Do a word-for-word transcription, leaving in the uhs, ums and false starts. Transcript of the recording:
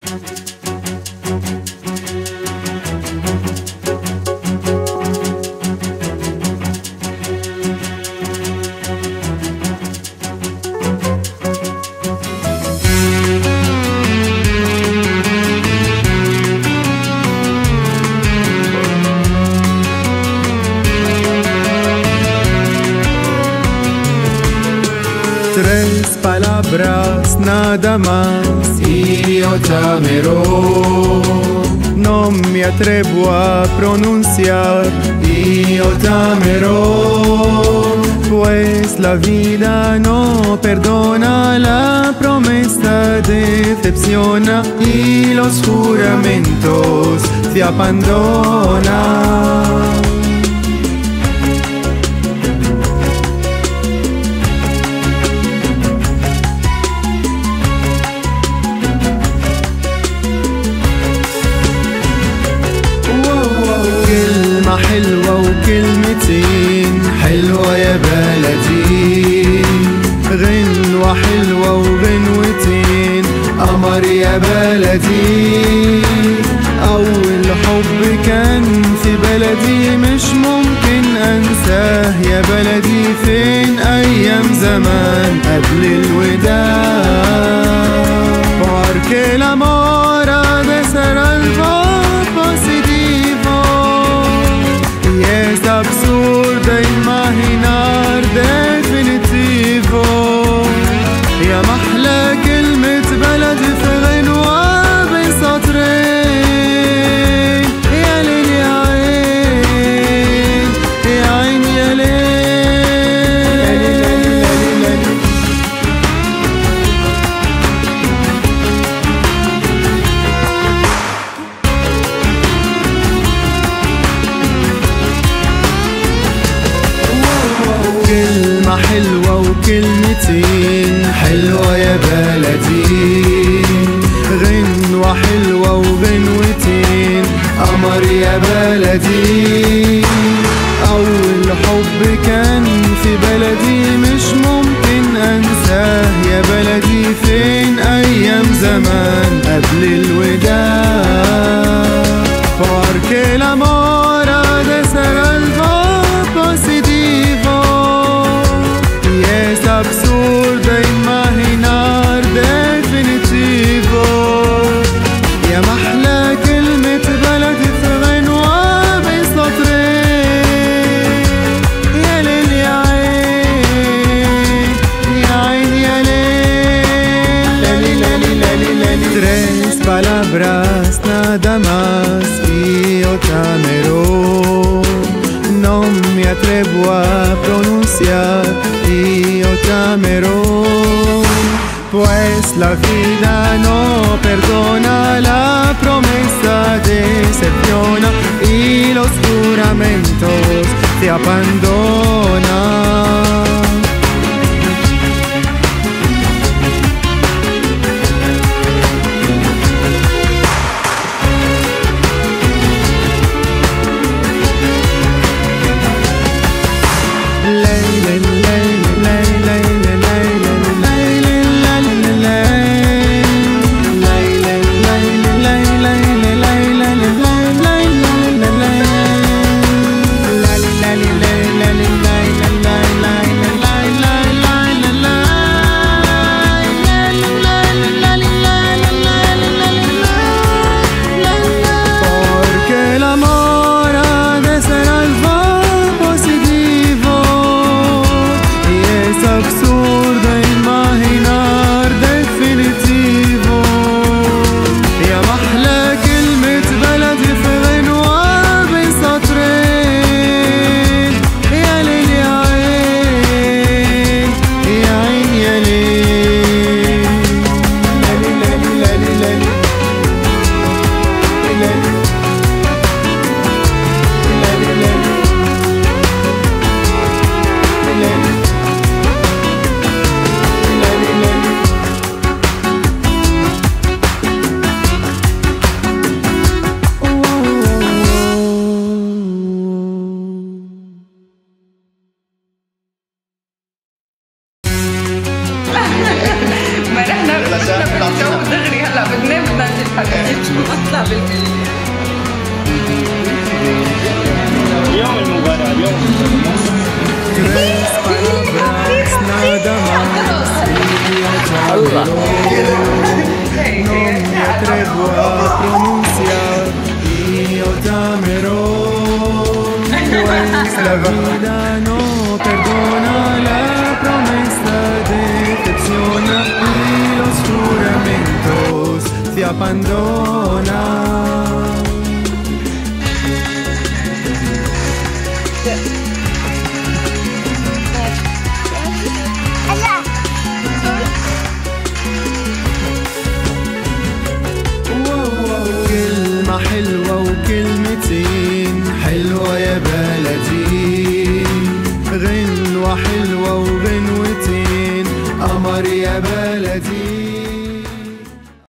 Tres palabras nada más y yo te amero. No me atrevo a pronunciar y yo te amero. Pues la vida no perdona, la promesa decepciona y los juramentos te abandonan. حلوة وكلمتين حلوة يا بلدي، غنوة حلوة وغنوتين قمر يا بلدي. أول حب كان في بلدي مش ممكن أنساه يا بلدي. فين أيام زمان قبل الوداع. Porque el amor ha de ser algo positivo y es absurdo imaginar definitivo. يا محلى كلمة بلد في غنوة بين سطرين. يا ليل يا عين يا عين يا ليل. كلمة حلوة وكلمتين حلوة يا بلدي، غنوة حلوة وغنوتين قمر يا بلدي. أول حب كان في بلدي مش ممكن أنساه يا بلدي. فين أيام زمان قبل الوداع. Porque el amor ha de ser algo positivo y es absurdo imaginar definitivo. يا محلى كلمة بلد في غنوة بين سطرين. يا ليل يا عين يا عين يا ليل. Tres palabras nada más y yo te amero. No me atrevo a pronunciar y yo te amero. Pues la vida no perdona, la promesa decepciona y los juramentos te abandonan. La اطلع بالكلمة اليوم المباراة اليوم Tres palabras nada más y yo no me atrevo a pronunciar y yo tameró pues la vida no perdona la promesa decepciona y los juramentos se abandonan